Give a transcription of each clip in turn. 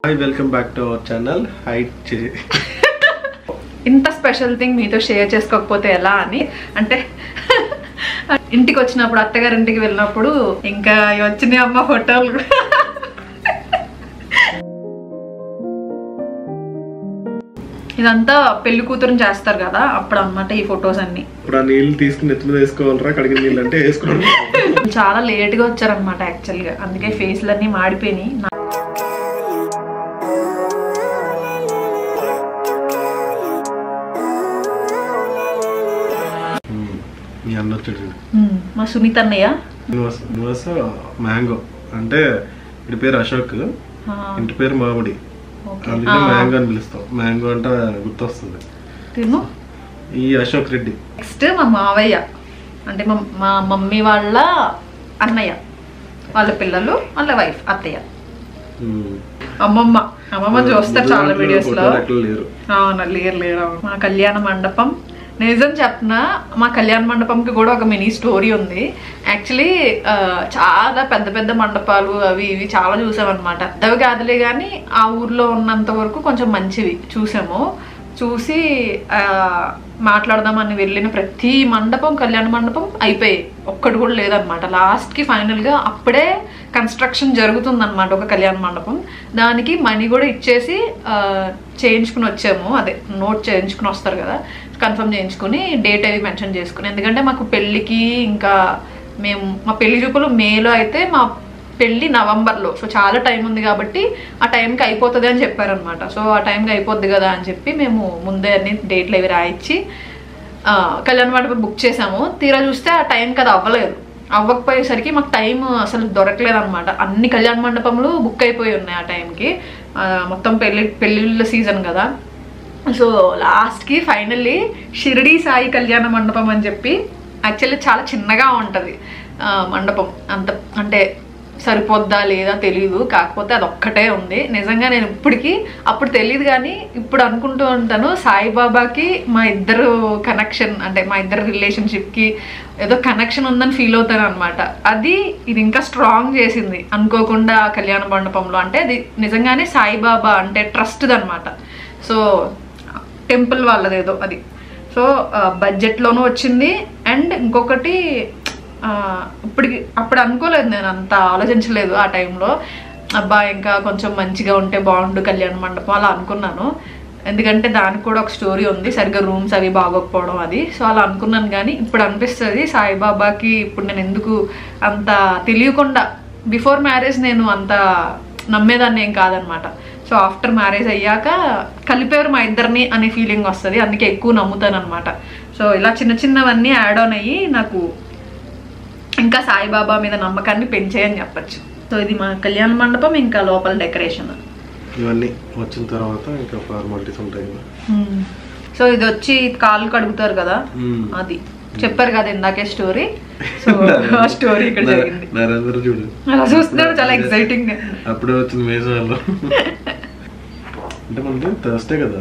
Hi, welcome back to our channel. Hi, ఇంత special thing మీతో share చేసుకోకపోతే ఎలా అని అంటే ఇంటికి వచ్చినప్పుడు అత్తగారి ఇంటికి వెళ్ళినప్పుడు ఇంకా వచ్చినాయి అమ్మ ఫోటోలు. ఇదంతా పెళ్లి కూతురుని చేస్తారు కదా అప్పుడు అన్నమాట ఈ ఫొటోస్ అన్ని. ఇప్పుడు ఆ నీళ్ళు తీసుకుని నెత్తి మీద వేసుకోవాలరా, కడిగిన నీళ్ళు అంటే వేసుకోండి. చాలా లేట్ గా వచ్చారనమాట యాక్చువల్ గా, అందుకే ఫేస్లన్నీ మాడిపోయినాయి. మీ అన్న వచ్చాడు మా సునీత అన్నయ్య. మ్యాంగో అంటే ఇటు పేరు అశోక్, ఇంటి పేరు మామిడి, అందుకే మ్యాంగో అని పిలుస్తాం. మ్యాంగో అంటే గుర్తొస్తుంది ఈ అశోక్ రెడ్డి. నెక్స్ట్ మా మావయ్య అంటే మా మమ్మీ వాళ్ళ అన్నయ్య వాళ్ళ పిల్లలు, వాళ్ళ వైఫ్ అత్తయ్య. అమ్మమ్మ చూస్తారు చాలా వీడియోస్ లో. అవునా, లేరు. మా కళ్యాణ మండపం నిజం చెప్పనా, మా కళ్యాణ మండపంకి కూడా ఒక మినీ స్టోరీ ఉంది. యాక్చువల్లీ చాలా పెద్ద పెద్ద మండపాలు అవి ఇవి చాలా చూసామన్నమాట. అవి కాదులే కానీ ఆ ఊర్లో ఉన్నంత వరకు కొంచెం మంచివి చూసాము. చూసి మాట్లాడదామని వెళ్ళిన ప్రతి మండపం, కళ్యాణ మండపం అయిపోయాయి, ఒక్కటి కూడా లేదనమాట. లాస్ట్కి ఫైనల్గా అప్పుడే కన్స్ట్రక్షన్ జరుగుతుందన్నమాట ఒక కళ్యాణ మండపం. దానికి మనీ కూడా ఇచ్చేసి చేయించుకుని వచ్చాము. అదే నోట్ చేయించుకుని వస్తారు కదా, కన్ఫర్మ్ చేయించుకుని డేట్ అవి మెన్షన్ చేసుకుని. ఎందుకంటే మాకు పెళ్ళికి ఇంకా మా పెళ్లి చూపులు మేలో అయితే, మా పెళ్ళి నవంబర్లో. సో చాలా టైం ఉంది కాబట్టి ఆ టైంకి అయిపోతుంది అని చెప్పారనమాట. సో ఆ టైంకి అయిపోద్ది కదా అని చెప్పి మేము ముందే అన్ని డేట్లు అవి రాయించి కళ్యాణ మండపం బుక్ చేసాము. తీరా చూస్తే ఆ టైంకి అది అవ్వకపోయేసరికి మాకు టైం అసలు దొరకలేదు అనమాట. అన్ని కళ్యాణ మండపంలో బుక్ అయిపోయి ఉన్నాయి ఆ టైంకి. మొత్తం పెళ్ళిళ్ళ సీజన్ కదా. సో లాస్ట్కి ఫైనల్లీ షిరిడి సాయి కళ్యాణ మండపం అని చెప్పి, యాక్చువల్లీ చాలా చిన్నగా ఉంటుంది మండపం, అంత అంటే సరిపోద్దా లేదా తెలీదు, కాకపోతే అది ఒక్కటే ఉంది. నిజంగా నేను అప్పుడు తెలియదు కానీ ఇప్పుడు అనుకుంటూ ఉంటాను, సాయిబాబాకి మా ఇద్దరు కనెక్షన్, అంటే మా ఇద్దరు రిలేషన్షిప్కి ఏదో కనెక్షన్ ఉందని ఫీల్ అవుతాను అనమాట. ఇది ఇంకా స్ట్రాంగ్ చేసింది అనుకోకుండా కళ్యాణ మండపంలో. అంటే అది నిజంగానే సాయిబాబా అంటే ట్రస్ట్ది అనమాట. సో టెంపుల్ వాళ్ళదేదో అది. సో బడ్జెట్లోనూ వచ్చింది. అండ్ ఇంకొకటి అప్పుడు అనుకోలేదు, నేను అంత ఆలోచించలేదు ఆ టైంలో. అబ్బా ఇంకా కొంచెం మంచిగా ఉంటే బాగుండు కళ్యాణ మండపం అలా అనుకున్నాను. ఎందుకంటే దానికి కూడా ఒక స్టోరీ ఉంది, సరిగ్గా రూమ్స్ అవి బాగోకపోవడం అది. సో అలా అనుకున్నాను. కానీ ఇప్పుడు అనిపిస్తుంది సాయిబాబాకి ఇప్పుడు నేను ఎందుకు అంత తెలియకుండా, బిఫోర్ మ్యారేజ్ నేను అంత నమ్మేదాన్ని ఏం కాదనమాట. సో ఆఫ్టర్ మ్యారేజ్ అయ్యాక కలిపేవారు మా ఇద్దరిని అనే ఫీలింగ్ వస్తుంది, అందుకే ఎక్కువ నమ్ముతాను అనమాట. సో ఇలా చిన్నవన్నీ యాడ్ ఆన్ అయ్యి నాకు ఇంకా సాయిబాబా మీద నమ్మకాన్ని పెంచాయని చెప్పచ్చు. సో ఇది మా కళ్యాణ మండపం, ఇంకా లోపల డెకరేషన్ ఇవన్నీ వచ్చిన తర్వాత ఇంకా ఫార్మాలిటీస్ ఉంటాయి. సో ఇది వచ్చి కాళ్ళు కడుగుతారు కదా, అది చెప్పారు కదా ఇందాకే స్టోరీ. సో ఆ స్టోరీ ఇక్కడ జరిగింది. అలా చూస్తున్నారు, చాలా ఎక్సైటింగ్. అప్పుడే వచ్చింది మేజాలో. అంటే మనకి థర్స్డే కదా,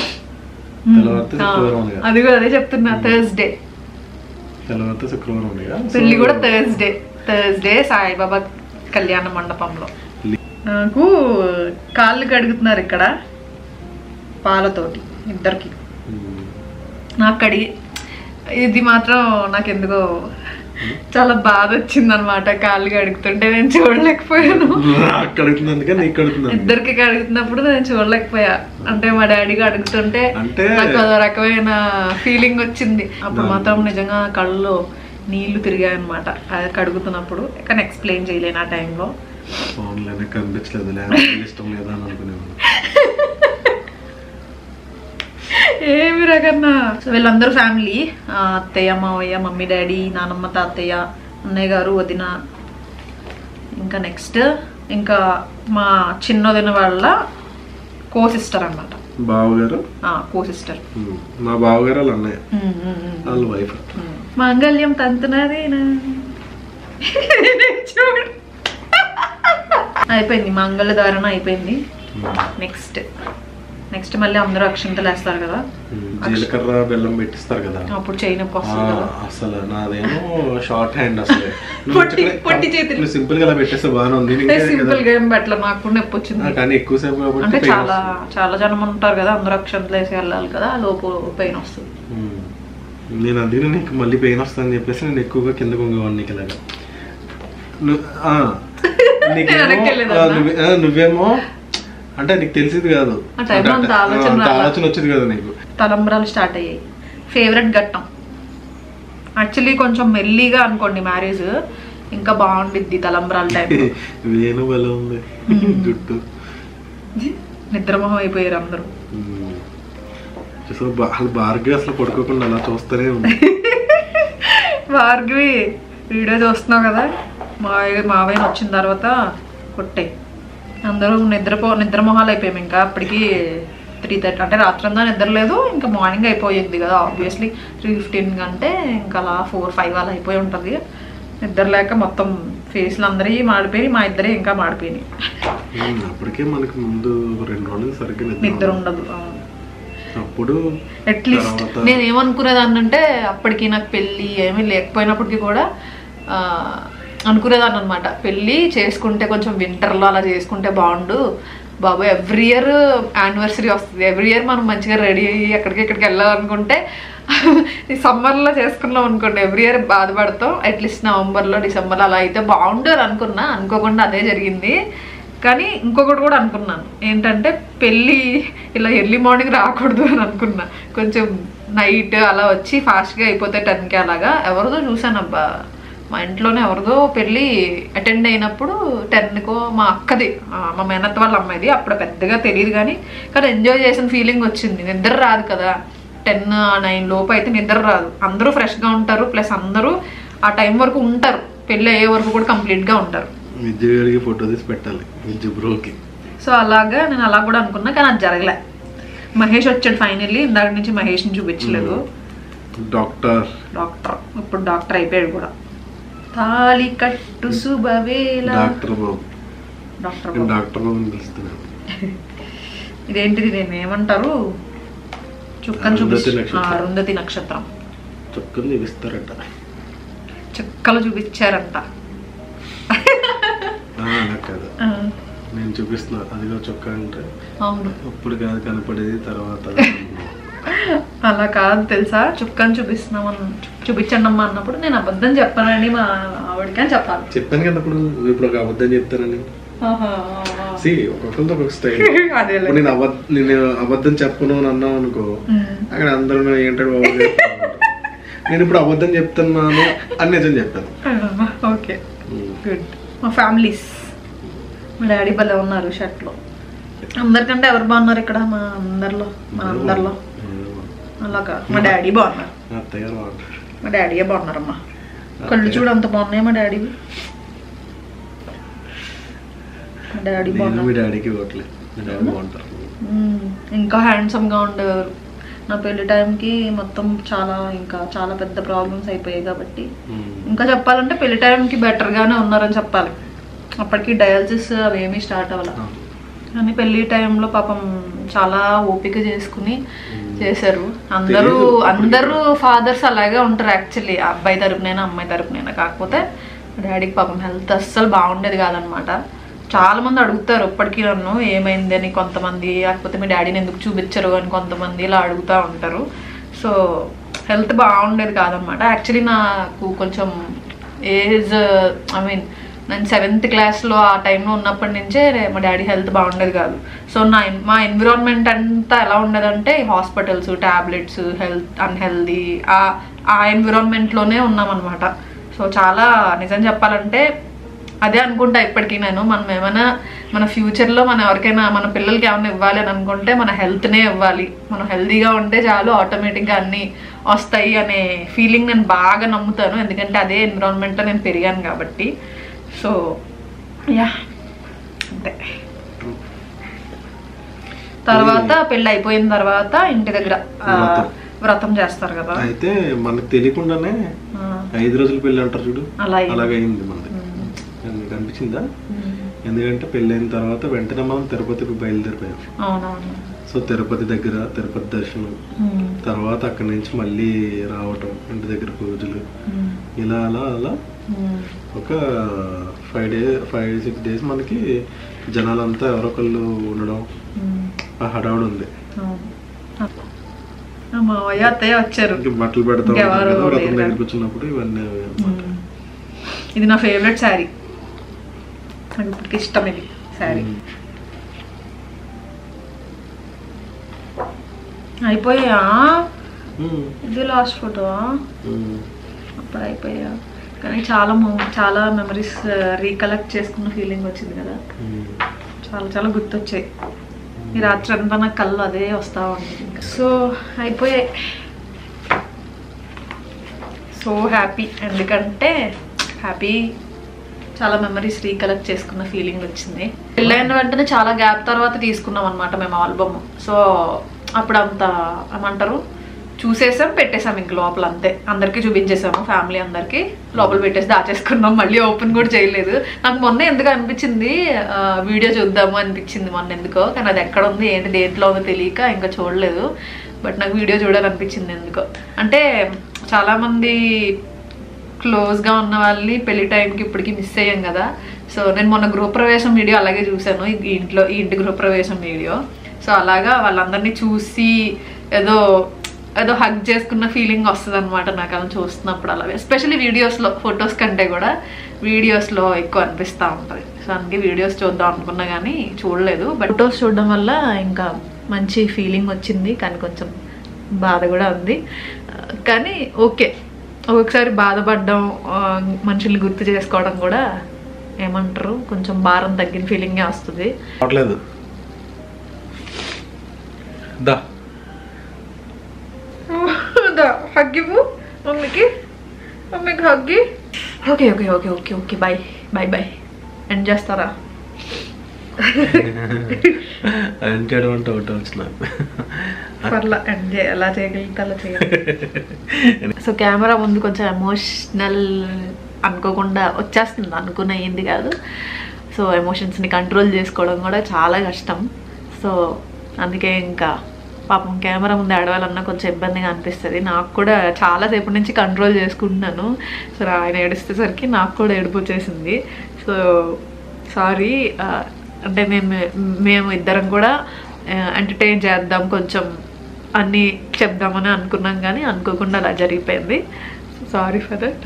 అది కూడా అదే చెప్తున్నా, థర్స్డే శుక్రవారం పెళ్లి కూడా థర్స్డే సాయిబాబా కళ్యాణ మండపంలో. నాకు కాళ్ళు కడుగుతున్నారు ఇక్కడ పాలతోటి ఇద్దరికి. నాకు కడిగి ఇది మాత్రం నాకెందుకో చాలా బాధ వచ్చింది అనమాట. కాళ్ళు కడుగుతుంటే నేను చూడలేకపోయాను. ఇద్దరికి కడుగుతున్నప్పుడు నేను చూడలేకపోయా. అంటే మా డాడీగా అడుగుతుంటే నాకు అదో రకమైన ఫీలింగ్ వచ్చింది. అప్పుడు మాత్రం నిజంగా కళ్ళలో నీళ్లు తిరిగాయి అనమాట అది కడుగుతున్నప్పుడు. కానీ ఎక్స్ప్లెయిన్ చేయలేను ఆ టైంలో. ఏమి రకన్నా. సో వీళ్ళందరూ ఫ్యామిలీ, అత్తయ్య మావయ్య, మమ్మీ డాడీ, నానమ్మ తాతయ్య, అన్నయ్య గారు, వదిన. ఇంకా నెక్స్ట్ ఇంకా మా చిన్నదిన వాళ్ళ కో సిస్టర్ అనమాట. బావగారు కో సిస్టర్. మా బావగారు వాళ్ళ అన్నయ్య, వాళ్ళ వైఫ్. మాంగళ్యం తంతునదేనా చూడు. అయిపోయింది, మంగళ ధారణ అయిపోయింది. నెక్స్ట్ నెక్స్ట్ మళ్ళీ అందరూ అక్షంతలు వేస్తారు కదా, జీలకర్ర బెల్లం పెట్టిస్తారు కదా, అప్పుడు చేయి నొప్పి వస్తుంది కదా. అసలు నాదేమో షార్ట్ హ్యాండ్, అసలు పొట్టి చేతులు సింపుల్ గా పెట్టేస్తే బాగానే ఉంది. సింపుల్ గా ఏం పెట్టలే, నాకు నొప్పి వచ్చింది. కానీ ఎక్కువసేపు అంటే చాలా చాలా జనం ఉంటారు కదా, అందరూ అక్షంతలు వేసి వెళ్ళాలి కదా, లోపు పెయిన్ వస్తుంది. నేను అందుకని నీకు మళ్ళీ పెయిన్ వస్తుందని చెప్పేసి నేను ఎక్కువగా కింద కొంగేవాడిని. నీకు ఇలాగా నువ్వేమో అంటే నీకు తెలిసింది కాదు, ఆలోచన వచ్చేది కదా నీకు. తలంబ్రాలు స్టార్ట్ అయ్యాయి. ఫేవరెట్ ఘట్టం యాక్చువల్లీ కొంచెం మెల్లిగా అనుకోండి మ్యారేజ్, ఇంకా బాగుండిద్ది తలంబ్రాల టైం. వేణు బలం ఉంది జుట్టు, నిద్రమోహం అయిపోయారు అందరూ. భార్గవి అసలు పడుకోకుండా అలా చూస్తూనే ఉంది. భార్గవి వీడియో చూస్తున్నావు కదా, మావయ్య వచ్చిన తర్వాత కొట్టే అందరూ నిద్రమోహాలు అయిపోయాము. ఇంకా అప్పటికి 3:30 అంటే రాత్రంతా నిద్ర లేదు, ఇంకా మార్నింగ్ అయిపోయింది కదా ఆబ్వియస్లీ. 3:15 అంటే ఇంకా అలా 4-5 అలా అయిపోయి ఉంటుంది. నిద్ర లేక మొత్తం ఫేస్లు అందరి మాడిపోయి, మా ఇద్దరే ఇంకా మాడిపోయినాయి. అప్పటికే మనకి ముందు 2 రోజులు సరిగ్గా నిద్ర ఉండదు. అప్పుడు అట్లీస్ట్ నేను ఏమనుకునేదాన్ని అంటే అప్పటికి నాకు పెళ్ళి ఏమీ లేకపోయినప్పటికీ కూడా అనుకునేదాన్ని అనమాట, పెళ్ళి చేసుకుంటే కొంచెం వింటర్లో అలా చేసుకుంటే బాగుండు బాబు. ఎవ్రీ ఇయర్ యానివర్సరీ వస్తుంది, ఎవ్రీ ఇయర్ మనం మంచిగా రెడీ అయ్యి ఎక్కడికి వెళ్ళాలనుకుంటే ఈ సమ్మర్లో చేసుకున్నాం అనుకోండి, ఎవ్రీ ఇయర్ బాధపడతాం. అట్లీస్ట్ నవంబర్లో డిసెంబర్లో అలా అయితే బాగుండు అని అనుకున్నా. అనుకోకుండా అదే జరిగింది. కానీ ఇంకొకటి కూడా అనుకున్నాను ఏంటంటే, పెళ్ళి ఇలా ఎర్లీ మార్నింగ్ రాకూడదు అని అనుకున్నా. కొంచెం నైట్ అలా వచ్చి ఫాస్ట్గా అయిపోతే 10కి అలాగా. ఎవరిదో చూసాను అబ్బా, మా ఇంట్లోనే ఎవరిదో పెళ్ళి అటెండ్ అయినప్పుడు 10కో, మా అక్కది మా మేనత్త వాళ్ళ అమ్మాయిది, అప్పుడు పెద్దగా తెలియదు కానీ ఎంజాయ్ చేసిన ఫీలింగ్ వచ్చింది. నిద్ర రాదు కదా 10-9 లోపు అయితే నిద్ర రాదు. అందరూ ఫ్రెష్గా ఉంటారు, ప్లస్ అందరూ ఆ టైం వరకు ఉంటారు, పెళ్ళి అయ్యే వరకు కూడా కంప్లీట్గా ఉంటారు. ఫోటో తీసి పెట్టాలి బ్రోకి. సో అలాగా నేను అలా కూడా అనుకున్నా, కానీ అది జరగలే. మహేష్ వచ్చాడు ఫైనల్లీ, ఇందాక నుంచి మహేష్ని చూపించలేదు. డాక్టర్ ఇప్పుడు డాక్టర్ అయిపోయాడు కూడా. తాళి కట్టు శుభవేళ. డాక్టర్ బాబు ఇదేంటిది, నేను ఏమంటారు, చుక్కను అరుంధతి నక్షత్రం చుక్కలు చూపిస్తారంట, చుక్కలు చూపించారంట. నేను చూపిస్తున్నా అదిగో చొక్కా అంటే. అవును, ఇప్పుడు కాదు కనపడేది, తర్వాత అలా కాదు తెలుసా, చుక్కని చూపించండి అమ్మా అన్నప్పుడు నేను అబద్ధం చెప్పానండి మా ఆవిడకి అని చెప్పాలి. చెప్పాను కదా ఇప్పుడు ఒక అబద్ధం చెప్తానని. ఒక్కొక్కరితో ఒక్కొక్క స్టైల్. నేను అబద్ధం చెప్పను అని అన్నావు అనుకో, అక్కడ అందరూ ఏంటంటే బాబు నేను ఇప్పుడు అబద్ధం చెప్తున్నాను అని నిజం చెప్పాను. Okay good. మా ఫ్యామిలీస్, మా డాడీ భలే ఉన్నారు షర్ట్లో. అందరికంటే ఎవరు బాగున్నారు ఇక్కడ? మా అందరిలో అలాగా మా డాడీ బాగున్నారు. మా డాడీయే బాగున్నారమ్మా. కళ్ళు చూడు అంత బాగున్నాయి మా డాడీవి. మా డాడీ బాగున్నారు, ఇంకా హ్యాండ్సమ్గా ఉండేవారు. నా పెళ్లి టైంకి మొత్తం చాలా పెద్ద ప్రాబ్లమ్స్ అయిపోయాయి కాబట్టి ఇంకా చెప్పాలంటే పెళ్లి టైంకి బెటర్గానే ఉన్నారని చెప్పాలి. అప్పటికి డయాలసిస్ అవేమీ స్టార్ట్ అవ్వాలి. కానీ పెళ్లి టైంలో పాపం చాలా ఓపిక చేసుకుని చేశారు. అందరూ ఫాదర్స్ అలాగే ఉంటారు యాక్చువల్లీ, అబ్బాయి తరపునైనా అమ్మాయి తరపునైనా. కాకపోతే డాడీకి పాపం హెల్త్ అస్సలు బాగుండేది కాదనమాట. చాలా మంది అడుగుతారు ఇప్పటికీ నన్ను ఏమైంది అని కొంతమంది, లేకపోతే మీ డాడీని ఎందుకు చూపించరు అని కొంతమంది ఇలా అడుగుతూ ఉంటారు. సో హెల్త్ బాగుండేది కాదనమాట. యాక్చువల్లీ నాకు కొంచెం ఏజ్ నేను 7th క్లాస్లో ఆ టైంలో ఉన్నప్పటి నుంచే మా డాడీ హెల్త్ బాగుండేది కాదు. సో మా ఎన్విరాన్మెంట్ అంతా ఎలా ఉండేదంటే హాస్పిటల్స్, ట్యాబ్లెట్స్, హెల్త్ అన్హెల్దీ, ఆ ఎన్విరాన్మెంట్లోనే ఉన్నామన్నమాట. సో చాలా నిజం చెప్పాలంటే అదే అనుకుంటా ఇప్పటికీ నేను, మనం ఏమైనా మన ఫ్యూచర్లో ఎవరికైనా మన పిల్లలకి ఏమైనా ఇవ్వాలి అని అనుకుంటే మన హెల్త్నే ఇవ్వాలి. మనం హెల్తీగా ఉంటే చాలు, ఆటోమేటిక్గా అన్నీ వస్తాయి అనే ఫీలింగ్ నేను బాగా నమ్ముతాను. ఎందుకంటే అదే ఎన్విరాన్మెంట్లో నేను పెరిగాను కాబట్టి. సో యా అంతే. తర్వాత పెళ్ళి అయిపోయిన తర్వాత ఇంటి దగ్గర వ్రతం చేస్తారు కదా. అయితే మనకు తెలియకుండానే 5 రోజులు పెళ్ళి అంటారు చూడు, అలాగే అయింది మనది. కనిపించిందా? ఎందుకంటే పెళ్ళైన తర్వాత వెంటనే మనం తిరుపతికి బయలుదేరిపోయాం. సో తిరుపతి దగ్గర తిరుపతి దర్శనం, తర్వాత అక్కడి నుంచి మళ్ళీ రావటం, ఇంటి దగ్గర పూజలు, ఇలా అలా అలా ఒక 5-6 days మనకి జనాలంతా ఎవరొకళ్ళు ఉండడం, ఆ హడావుడు ఉంది. వచ్చారు బట్టలు పెడతాం రథం దగ్గర కూర్చున్నప్పుడు ఇవన్నీ. ఇది నా ఫేవరెట్ శారీ, నాకు ఇప్పటికి ఇష్టం ఇది శారీ. అయిపోయా ఇది లాస్ట్ ఫోటో, అప్పుడు అయిపోయా. కానీ చాలా మెమరీస్ రీకలెక్ట్ చేసుకున్న ఫీలింగ్ వచ్చింది కదా, చాలా గుర్తొచ్చాయి. ఈ రాత్రి అంతా నాకు కళ్ళు అదే వస్తూ ఉంటుంది. సో అయిపోయాయి. సో హ్యాపీ, ఎందుకంటే హ్యాపీ, చాలా మెమరీస్ రీకలెక్ట్ చేసుకున్న ఫీలింగ్ వచ్చింది. పెళ్ళైన వెంటనే చాలా గ్యాప్ తర్వాత తీసుకున్నాం అనమాట మేము ఆల్బమ్. సో అప్పుడు అంత ఏమంటారు చూసేసాం, పెట్టేసాం ఇంక లోపల, అంతే. అందరికీ చూపించేసాము, ఫ్యామిలీ అందరికి లోపల పెట్టేసి దాచేసుకున్నాం, మళ్ళీ ఓపెన్ కూడా చేయలేదు. నాకు మొన్న ఎందుకు అనిపించింది వీడియో చూద్దాము అనిపించింది మొన్న ఎందుకో, కానీ అది ఎక్కడ ఉంది ఏంటి దేంట్లో ఉందో తెలియక ఇంకా చూడలేదు. బట్ నాకు వీడియో చూడాలనిపించింది ఎందుకో. అంటే చాలామంది క్లోజ్గా ఉన్న వాళ్ళని పెళ్లి టైంకి ఇప్పటికి మిస్ అయ్యాం కదా. సో నేను మొన్న గృహప్రవేశం వీడియో అలాగే చూసాను, ఈ ఇంటి గృహప్రవేశం వీడియో. సో అలాగా వాళ్ళందరినీ చూసి ఏదో హగ్ చేసుకున్న ఫీలింగ్ వస్తుంది అనమాట నాకు అలా చూస్తున్నప్పుడు. అలాగే ఎస్పెషల్లీ వీడియోస్లో, ఫొటోస్ కంటే కూడా వీడియోస్లో ఎక్కువ అనిపిస్తూ ఉంటుంది. సో అందుకే వీడియోస్ చూద్దాం అనుకున్నా కానీ చూడలేదు. బట్ ఫొటోస్ చూడడం వల్ల ఇంకా మంచి ఫీలింగ్ వచ్చింది, కానీ కొంచెం బాధ కూడా ఉంది. కానీ ఓకే, ఒక్కొక్కసారి బాధపడడం, మనుషుల్ని గుర్తు చేసుకోవడం కూడా ఏమంటారు కొంచెం భారం తగ్గిన ఫీలింగే వస్తుంది. హగ్గివు మమ్మీకి హగ్గి. Okay okay okay okay okay bye bye bye. End చేస్తారా? ఎండ్ చేయడం అంటే ఒకటి వచ్చిన పర్లా, ఎండ్ ఎలా చేయగలిగితే అలా చేయాలి. సో కెమెరా ముందు కొంచెం ఎమోషనల్ అనుకోకుండా వచ్చేస్తుంది, అనుకున్న ఏంది కాదు. సో ఎమోషన్స్ని కంట్రోల్ చేసుకోవడం కూడా చాలా కష్టం. సో అందుకే ఇంకా పాపం కెమెరా ముందు ఆడవాలన్నా కొంచెం ఇబ్బందిగా అనిపిస్తుంది. నాకు కూడా చాలాసేపటి నుంచి కంట్రోల్ చేసుకుంటున్నాను. సో ఆయన ఏడుస్తేసరికి నాకు కూడా ఏడుపు వచ్చేసింది. So sorry. అంటే మేము ఇద్దరం కూడా ఎంటర్టైన్ చేద్దాం, కొంచెం అన్నీ చెప్దామని అనుకున్నాం, కానీ అనుకోకుండా అలా జరిగిపోయింది. Sorry for that.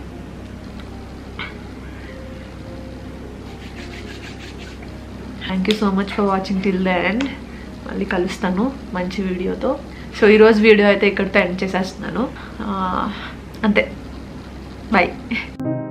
Thank you so much for watching till the end. మళ్ళీ కలుస్తాను మంచి వీడియోతో. సో ఈరోజు వీడియో అయితే ఇక్కడితో ఎండ్ చేసేస్తున్నాను. అంతే, బాయ్.